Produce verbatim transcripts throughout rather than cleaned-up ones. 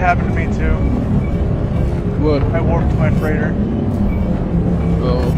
happened to me too. What? I warped my freighter. Oh.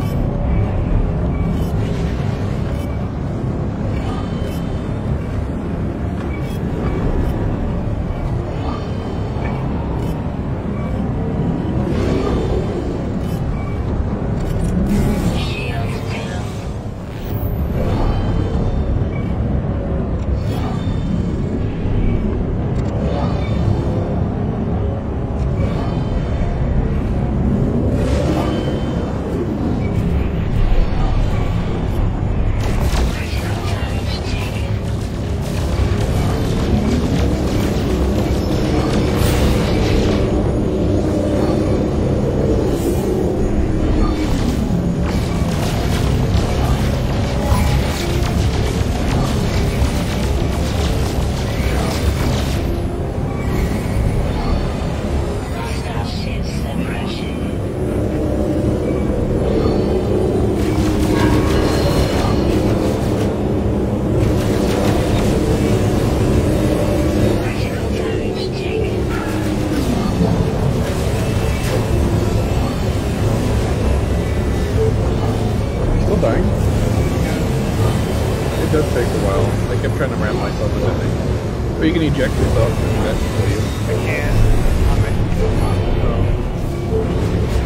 It does take a while. Like, I'm trying to wrap myself in that thing. Or you can eject yourself if that's for you. I can. I'm in. Oh.